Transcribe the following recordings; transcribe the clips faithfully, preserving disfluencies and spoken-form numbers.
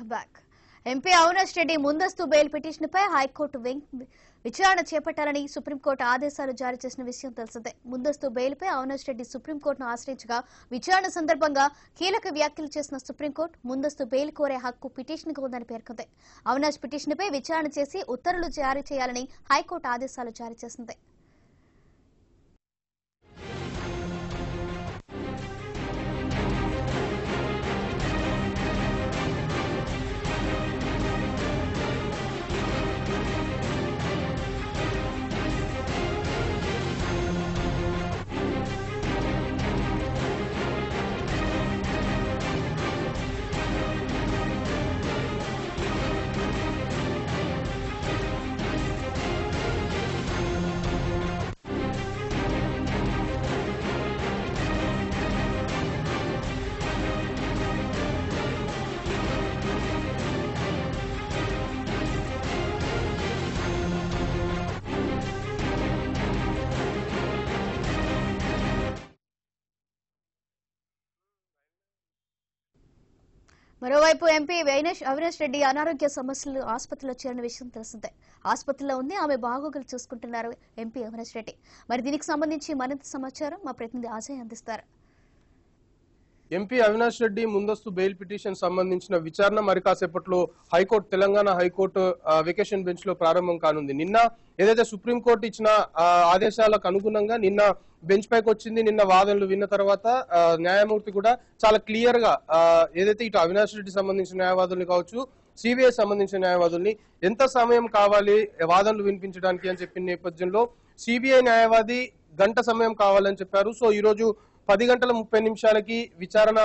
Welcome back. MP Avinash Reddy ముందస్తు bail పిటిషన్పై high court విచారణ చేపట్టాలని సుప్రీంకోర్టు ఆదేశాలు జారీ చేసిన విషయం తెలిసిందే. ముందస్తు బెయిల్పై అవినాష్ రెడ్డి సుప్రీంకోర్టును ఆశ్రయించగా విచారణ సందర్భంగా కీలక వ్యాఖ్యలు చేసిన సుప్రీంకోర్టు ముందస్తు బెయిల్ కోరే హక్కు పిటిషన్కు ఉందని పేర్కొంది. అవినాష్ పిటిషన్పై విచారణ చేసి ఉత్తర్వులు జారీ చేయాలని హైకోర్టు ఆదేశాలు జారీ చేసింది. మరోవైపు ఎంపీ అవినాష్ రెడ్డి అనారోగ్య సమస్యలు ఆసుపత్రిలో చేరిన విషయం తెలిసిందే. ఆసుపత్రిలో ఉంది, ఆమె బాగోగులు చూసుకుంటున్నారు ఎంపీ అవినాష్ రెడ్డి. మరి దీనికి సంబంధించి మరింత సమాచారం మా ప్రతినిధి అజయ్ అందిస్తారు. ఎంపీ అవినాష్ రెడ్డి ముందస్తు బెయిల్ పిటిషన్ సంబంధించిన విచారణ మరి కాసేపట్లో high court Telangana high court vacation bench లో ప్రారంభం కానుంది. నిన్న ఏదైతే సుప్రీంకోర్టు ఇచ్చిన ఆదేశాలకు అనుగుణంగా నిన్న బెంచ్ పైకి వచ్చింది. నిన్న వాదనలు విన్న తర్వాత న్యాయమూర్తి కూడా చాలా క్లియర్ గా ఏదైతే ఇటు అవినాష్ రెడ్డి సంబంధించిన న్యాయవాదుల్ని కావచ్చు, సిబిఐ సంబంధించిన న్యాయవాదుల్ని ఎంత సమయం కావాలి వాదనలు వినిపించడానికి అని చెప్పిన నేపథ్యంలో సిబిఐ న్యాయవాది గంట సమయం కావాలని చెప్పారు. సో ఈ రోజు పది గంటల ముప్పై నిమిషాలకి విచారణ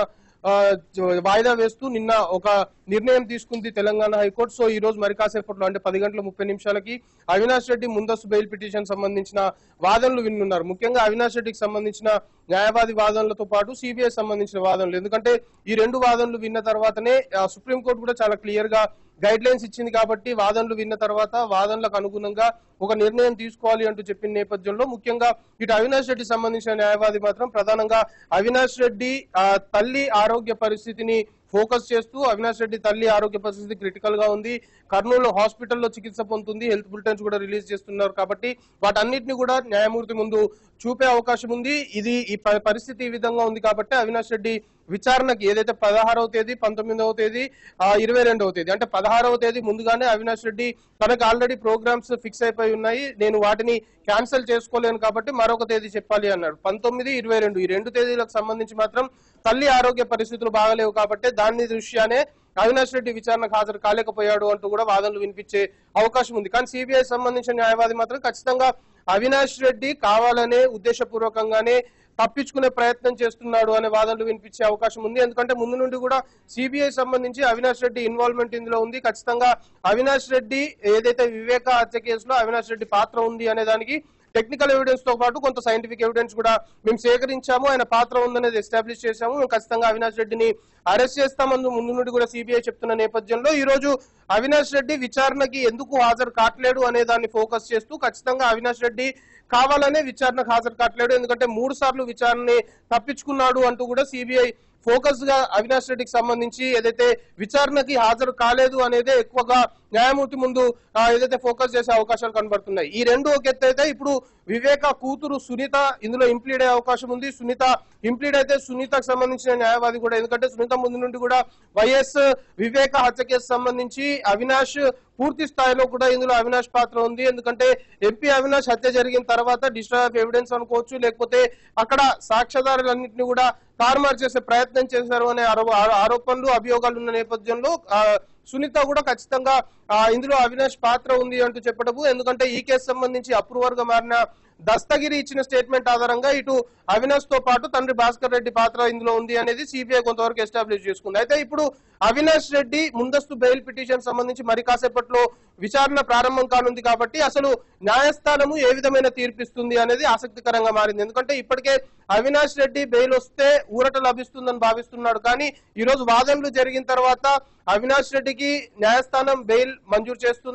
వాయిదా వేస్తూ నిన్న ఒక నిర్ణయం తీసుకుంది తెలంగాణ హైకోర్టు. సో ఈ రోజు మరి కాసేపట్లో అంటే పది గంటల ముప్పై నిమిషాలకి అవినాష్ రెడ్డి ముందస్తు బెయిల్ పిటిషన్ సంబంధించిన వాదనలు వినున్నారు. ముఖ్యంగా అవినాష్ రెడ్డికి సంబంధించిన న్యాయవాది వాదనలతో పాటు సిబిఐ సంబంధించిన వాదనలు. ఎందుకంటే ఈ రెండు వాదనలు విన్న తర్వాతనే సుప్రీంకోర్టు కూడా చాలా క్లియర్ గా గైడ్ లైన్స్ ఇచ్చింది కాబట్టి వాదనలు విన్న తర్వాత వాదనలకు అనుగుణంగా ఒక నిర్ణయం తీసుకోవాలి అంటూ చెప్పిన నేపథ్యంలో ముఖ్యంగా ఇటు అవినాష్ రెడ్డి సంబంధించిన న్యాయవాది మాత్రం ప్రధానంగా అవినాష్ రెడ్డి తల్లి ఆరోగ్య పరిస్థితిని ఫోకస్ చేస్తూ అవినాష్ రెడ్డి తల్లి ఆరోగ్య పరిస్థితి క్రిటికల్ గా ఉంది, కర్నూలు హాస్పిటల్లో చికిత్స పొందుతుంది, హెల్త్ బులెటిన్స్ కూడా రిలీజ్ చేస్తున్నారు కాబట్టి వాటన్నిటిని కూడా న్యాయమూర్తి ముందు చూపే అవకాశం ఉంది. ఇది ఈ పరిస్థితి ఈ విధంగా ఉంది కాబట్టి అవినాష్ రెడ్డి విచారణకి ఏదైతే పదహారవ తేదీ పంతొమ్మిదవ తేదీ ఇరవై రెండవ తేదీ అంటే పదహారవ తేదీ ముందుగానే అవినాష్ రెడ్డి తనకు ఆల్రెడీ ప్రోగ్రామ్స్ ఫిక్స్ అయిపోయి ఉన్నాయి, నేను వాటిని క్యాన్సిల్ చేసుకోలేను కాబట్టి మరొక తేదీ చెప్పాలి అన్నాడు. పంతొమ్మిది ఇరవై రెండు ఈ రెండు తేదీలకు సంబంధించి మాత్రం తల్లి ఆరోగ్య పరిస్థితులు బాగలేవు కాబట్టి దాని దృష్ట్యానే అవినాష్ రెడ్డి విచారణకు హాజరు కాలేకపోయాడు అంటూ కూడా వాదనలు వినిపించే అవకాశం ఉంది. కానీ సిబిఐ సంబంధించిన న్యాయవాది మాత్రం ఖచ్చితంగా అవినాష్ రెడ్డి కావాలనే ఉద్దేశపూర్వకంగానే తప్పించుకునే ప్రయత్నం చేస్తున్నాడు అనే వాదనలు వినిపించే అవకాశం ఉంది. ఎందుకంటే ముందు నుండి కూడా సిబిఐ సంబంధించి అవినాష్ రెడ్డి ఇన్వాల్వ్మెంట్ ఇందులో ఉంది. ఖచ్చితంగా అవినాష్ రెడ్డి ఏదైతే వివేక హత్య కేసులో అవినాష్ రెడ్డి పాత్ర ఉంది అనే దానికి టెక్నికల్ ఎవిడెన్స్ తో పాటు కొంత సైంటిఫిక్ ఎవిడెన్స్ కూడా మేము సేకరించాము, ఆయన పాత్ర ఉందనేది ఎస్టాబ్లిష్ చేశాము, మేము ఖచ్చితంగా అవినాష్ రెడ్డిని అరెస్ట్ చేస్తామని ముందు నుండి కూడా సిబిఐ చెప్తున్న నేపథ్యంలో ఈ రోజు అవినాష్ రెడ్డి విచారణకి ఎందుకు హాజరు కావట్లేడు అనే దాన్ని ఫోకస్ చేస్తూ ఖచ్చితంగా అవినాష్ రెడ్డి కావాలనే విచారణకు హాజరు కావట్లేడు, ఎందుకంటే మూడు సార్లు విచారణని తప్పించుకున్నాడు అంటూ కూడా సిబిఐ ఫోకస్ గా అవినాష్ రెడ్డికి సంబంధించి ఏదైతే విచారణకి హాజరు కాలేదు అనేదే ఎక్కువగా న్యాయమూర్తి ముందు ఏదైతే ఫోకస్ చేసే అవకాశాలు కనబడుతున్నాయి. ఈ రెండు ఒక ఎత్తు అయితే ఇప్పుడు వివేక కూతురు సునీత ఇందులో ఇంప్లీడ్ అయ్యే అవకాశం ఉంది. సునీత ఇంప్లీడ్ అయితే సునీతకు సంబంధించిన న్యాయవాది కూడా, ఎందుకంటే సునీత ముందు నుండి కూడా వైఎస్ వివేక హత్య కేసు సంబంధించి అవినాష్ పూర్తి స్థాయిలో కూడా ఇందులో అవినాష్ పాత్ర ఉంది. ఎందుకంటే ఎంపీ అవినాష్ హత్య జరిగిన తర్వాత డిస్ట్రాయ్ ఆఫ్ ఎవిడెన్స్ అనుకోవచ్చు, లేకపోతే అక్కడ సాక్ష్యాధారాలన్నింటినీ కూడా తారుమారు చేసే ప్రయత్నం చేశారు అనే ఆరోపణలు అభియోగాలు ఉన్న నేపథ్యంలో సునీత కూడా ఖచ్చితంగా ఇందులో అవినాష్ పాత్ర ఉంది అంటూ చెప్పడము. ఎందుకంటే ఈ కేసు సంబంధించి అప్రూవర్ గా మారిన దస్తగిరి ఇచ్చిన స్టేట్మెంట్ ఆధారంగా ఇటు అవినాష్ తో పాటు తండ్రి భాస్కర్ రెడ్డి పాత్ర ఇందులో ఉంది అనేది సిబిఐ కొంతవరకు ఎస్టాబ్లిష్ చేసుకుంది. అయితే ఇప్పుడు అవినాష్ రెడ్డి ముందస్తు బెయిల్ పిటిషన్ సంబంధించి మరి కాసేపట్లో విచారణ ప్రారంభం కానుంది కాబట్టి అసలు న్యాయస్థానము ఏ విధమైన తీర్పిస్తుంది అనేది ఆసక్తికరంగా మారింది. ఎందుకంటే ఇప్పటికే అవినాష్ రెడ్డి బెయిల్ వస్తే ఊరట లభిస్తుందని భావిస్తున్నాడు, కానీ ఈ రోజు వాదనలు జరిగిన తర్వాత అవినాష్ రెడ్డికి న్యాయస్థానం బెయిల్ మంజూరు చేస్తుందా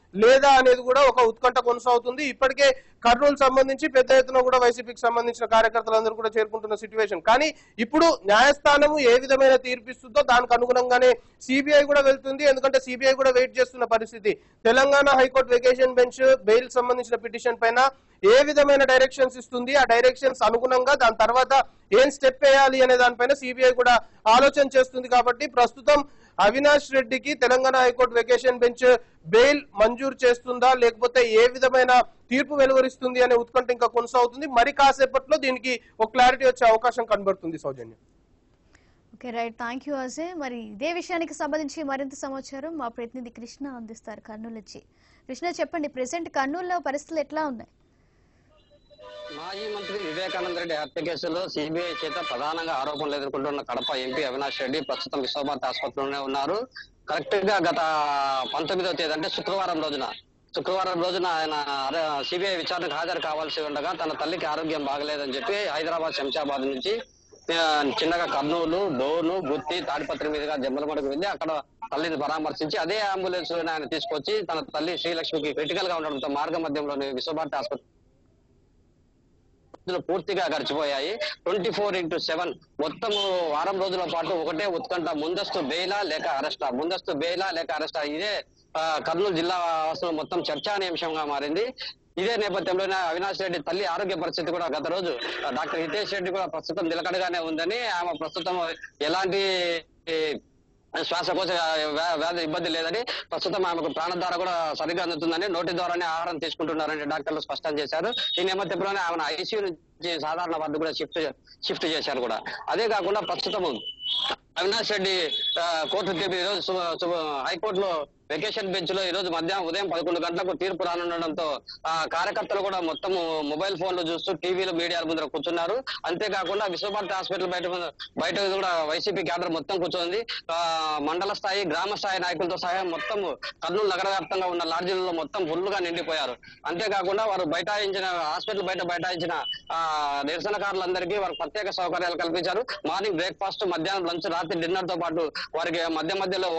లేదా అనేది కూడా ఒక ఉత్కంఠ కొనసాగుతుంది. ఇప్పటికే కర్నూలు సంబంధించి పెద్ద ఎత్తున కూడా వైసీపీకి సంబంధించిన కార్యకర్తలందరూ కూడా చేరుకుంటున్న సిచ్యువేషన్. కానీ ఇప్పుడు న్యాయస్థానము ఏ విధమైన తీర్పిస్తుందో దానికి అనుగుణంగానే సిబిఐ కూడా వెళ్తుంది. ఎందుకంటే సిబిఐ కూడా వెయిట్ చేస్తున్న పరిస్థితి. Telangana high court vacation bench bail సంబంధించిన పిటిషన్ పైన ఏ విధమైన డైరెక్షన్స్ ఇస్తుంది, ఆ డైరెక్షన్స్ అనుగుణంగా దాని తర్వాత ఏం స్టెప్ వేయాలి అనే దానిపైన సిబిఐ కూడా ఆలోచన చేస్తుంది. కాబట్టి ప్రస్తుతం అవినాష్ రెడ్డికి Telangana high court vacation bench bail మంజూరు చేస్తుందా లేకపోతే ఏ విధమైన తీర్పు వెలువరిస్తుంది అనే ఉత్కంఠ ఇంకా కొనసాగుతుంది. మరి కాసేపట్లో దీనికి ఒక క్లారిటీ వచ్చే అవకాశం కనబడుతుంది. Soujanya. Okay right, thank you Ajay. మరి ఇదే విషయానికి సంబంధించి మరింత సమాచారం మా ప్రతినిధి కృష్ణ అందిస్తారు కర్నూలు నుంచి. కృష్ణ చెప్పండి, ప్రెసెంట్ కర్నూలులో పరిస్థితులు ఎట్లా ఉన్నాయి? మాజీ మంత్రి వివేకానంద రెడ్డి హత్య కేసులో సిబిఐ చేత ప్రధానంగా ఆరోపణలు ఎదుర్కొంటున్న కడప ఎంపీ అవినాష్ రెడ్డి ప్రస్తుతం విశ్వభారతి ఆసుపత్రిలోనే ఉన్నారు. కరెక్ట్ గా గత పంతొమ్మిదవ తేదీ అంటే శుక్రవారం రోజున శుక్రవారం రోజున ఆయన సిబిఐ విచారణకు హాజరు కావాల్సి ఉండగా తన తల్లికి ఆరోగ్యం బాగలేదని చెప్పి హైదరాబాద్ శంషాబాద్ నుంచి చిన్నగా కర్నూలు, డోను, గుత్తి, తాడిపత్రి మీదుగా జమ్మలమడుగు వెళ్లి అక్కడ తల్లిని పరామర్శించి అదే అంబులెన్స్ లో ఆయన తీసుకొచ్చి తన తల్లి శ్రీలక్ష్మికి క్రిటికల్ గా ఉండడంతో మార్గ మధ్యంలోని విశ్వభారతి ఆసుపత్రి పూర్తిగా గడిచిపోయాయి. ట్వంటీ ఫోర్ ఇంటూ సెవెన్ మొత్తం వారం రోజుల పాటు ఒకటే ఉత్కంఠ, ముందస్తు బెయిలా లేక అరెస్టా, ముందస్తు బెయిలా లేక అరెస్టా. ఇదే కర్నూలు జిల్లా వాసులు మొత్తం చర్చానీయాంశంగా మారింది. ఇదే నేపథ్యంలోనే అవినాష్ రెడ్డి తల్లి ఆరోగ్య పరిస్థితి కూడా గత రోజు డాక్టర్ హితేష్ రెడ్డి కూడా ప్రస్తుతం నిలకడగానే ఉందని, ఆమె ప్రస్తుతం ఎలాంటి శ్వాసకోశ వ్యాధి ఇబ్బంది లేదని, ప్రస్తుతం ఆమెకు ప్రాణధార కూడా సరిగ్గా అందుతుందని, నోటి ద్వారానే ఆహారం తీసుకుంటున్నారని డాక్టర్లు స్పష్టం చేశారు. ఈ నేపథ్యంలోనే ఆమెను ఐసీయూ నుంచి సాధారణ వార్డు కూడా షిఫ్ట్ షిఫ్ట్ చేశారు కూడా. అదే కాకుండా ప్రస్తుతం అవినాష్ రెడ్డి కోర్టు తీర్పు ఈరోజు హైకోర్టులో వెకేషన్ బెంచ్ లో ఈ రోజు మధ్యాహ్నం ఉదయం పదకొండు గంటలకు తీర్పు రానుండడంతో ఆ కార్యకర్తలు కూడా మొత్తం మొబైల్ ఫోన్లు చూస్తూ టీవీలు మీడియాల ముందర కూర్చున్నారు. అంతేకాకుండా విశ్వభారతి హాస్పిటల్ బయట బయట కూడా వైసీపీ క్యాడర్ మొత్తం కూర్చోంది. ఆ మండల స్థాయి, గ్రామ స్థాయి నాయకులతో సహా మొత్తం కర్నూలు నగర వ్యాప్తంగా ఉన్న లాడ్జీలలో మొత్తం ఫుల్ గా నిండిపోయారు. అంతేకాకుండా వారు బైఠాయించిన హాస్పిటల్ బయట బైఠాయించిన ఆ నిరసనకారులందరికీ వారు ప్రత్యేక సౌకర్యాలు కల్పించారు. మార్నింగ్ బ్రేక్ఫాస్ట్, మధ్యాహ్నం లంచ్, రాత్రి డిన్నర్ తో పాటు వారికి మధ్య మధ్యలో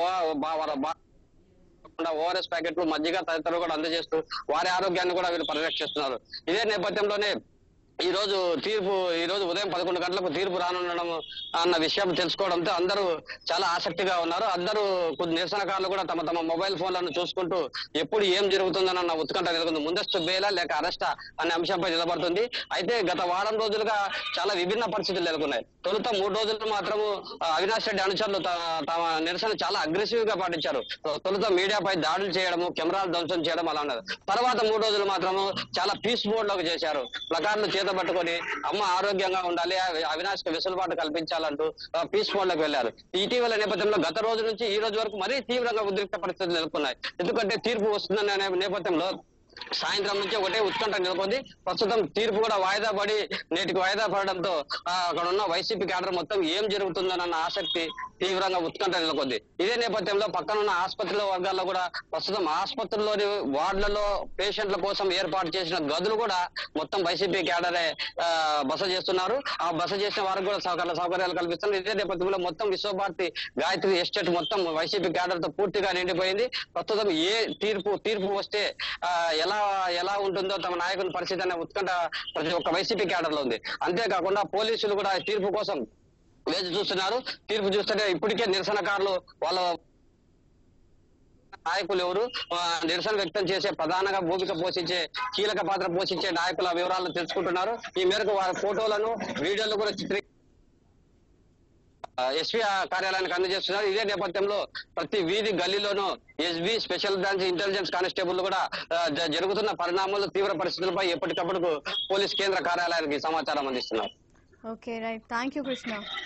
ఓఆర్ఎస్ ప్యాకెట్లు, మజ్జిగ తదితరులు కూడా అందజేస్తూ వారి ఆరోగ్యాన్ని కూడా వీళ్ళు పరిరక్షిస్తున్నారు. ఇదే నేపథ్యంలోనే ఈ రోజు తీర్పు ఈ రోజు ఉదయం పదకొండు గంటలకు తీర్పు రానుండడం అన్న విషయం తెలుసుకోవడంతో అందరూ చాలా ఆసక్తిగా ఉన్నారు. అందరూ కొద్ది నిరసనకారులు కూడా తమ తమ మొబైల్ ఫోన్లను చూసుకుంటూ ఎప్పుడు ఏం జరుగుతుందన్న ఉత్కంఠ నెలకొంది. ముందస్తు బెయిలా లేక అరెస్టా అనే అంశంపై నిలబడుతుంది. అయితే గత వారం రోజులుగా చాలా విభిన్న పరిస్థితులు నెలకొన్నాయి. తొలుత మూడు రోజులు మాత్రము అవినాష్ రెడ్డి అనుచరులు తమ నిరసన చాలా అగ్రెసివ్ గా పాటించారు. తొలుత మీడియాపై దాడులు చేయడము, కెమెరాలు ధ్వంసం చేయడం అలా ఉన్నది. తర్వాత మూడు రోజులు మాత్రము చాలా పీస్ బోర్డ్ లోకి చేశారు. ప్లకార్డులు చేత పట్టుకొని అమ్మ ఆరోగ్యంగా ఉండాలి, అవినాష్ కి వెసులుబాటు కల్పించాలంటూ పీస్ బోర్డ్ లోకి వెళ్లారు. ఇటీవల నేపథ్యంలో గత రోజు నుంచి ఈ రోజు వరకు మరీ తీవ్రంగా ఉద్రిక్త పరిస్థితులు నెలకొన్నాయి. ఎందుకంటే తీర్పు వస్తుందనే నేపథ్యంలో సాయంత్రం నుంచి ఒకటే ఉత్కంఠ నెలకొంది. ప్రస్తుతం తీర్పు కూడా వాయిదా పడి నేటికి వాయిదా పడడంతో అక్కడ ఉన్న వైసీపీ క్యాడర్ మొత్తం ఏం జరుగుతుందన్న ఆసక్తి తీవ్రంగా ఉత్కంఠ నెలకొంది. ఇదే నేపథ్యంలో పక్కనున్న ఆసుపత్రుల వర్గాల్లో కూడా ప్రస్తుతం ఆసుపత్రుల్లోని వార్డులలో పేషెంట్ల కోసం ఏర్పాటు చేసిన గదులు కూడా మొత్తం వైసీపీ క్యాడరే బస చేస్తున్నారు. ఆ బస చేసిన వారికి కూడా సౌకర్య సౌకర్యాలు కల్పిస్తున్నారు. ఇదే నేపథ్యంలో మొత్తం విశ్వభారతి గాయత్రి ఎస్టేట్ మొత్తం వైసీపీ క్యాడర్ తో పూర్తిగా నిండిపోయింది. ప్రస్తుతం ఏ తీర్పు తీర్పు వస్తే ఆ ఎలా ఎలా ఉంటుందో తమ నాయకుని పరిస్థితి అనే ఉత్కంఠ ప్రతి ఒక్క వైసీపీ క్యాడర్ లో ఉంది. అంతేకాకుండా పోలీసులు కూడా తీర్పు కోసం వేచి చూస్తున్నారు. తీర్పు చూస్తుంటే ఇప్పటికే నిరసనకారులు వాళ్ళ నాయకులు ఎవరు, నిరసన వ్యక్తం చేసే ప్రధానంగా భూమిక పోషించే కీలక పాత్ర పోషించే నాయకుల వివరాలను తెలుసుకుంటున్నారు. ఈ మేరకు వారి ఫోటోలను, వీడియోలు కూడా చిత్రీ ఎస్పీ కార్యాలయానికి అందజేస్తున్నారు. ఇదే నేపథ్యంలో ప్రతి వీధి గల్లీలోనూ SB special branch intelligence constable కూడా జరుగుతున్న పరిణామాలు, తీవ్ర పరిస్థితులపై ఎప్పటికప్పుడు పోలీస్ కేంద్ర కార్యాలయానికి సమాచారం అందిస్తున్నారు. Okay right, thank you Krishna.